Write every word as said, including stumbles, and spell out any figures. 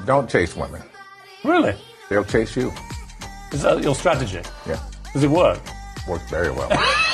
Don't chase women. Really? They'll chase you. Is that your strategy? Yeah. Does it work? Works very well.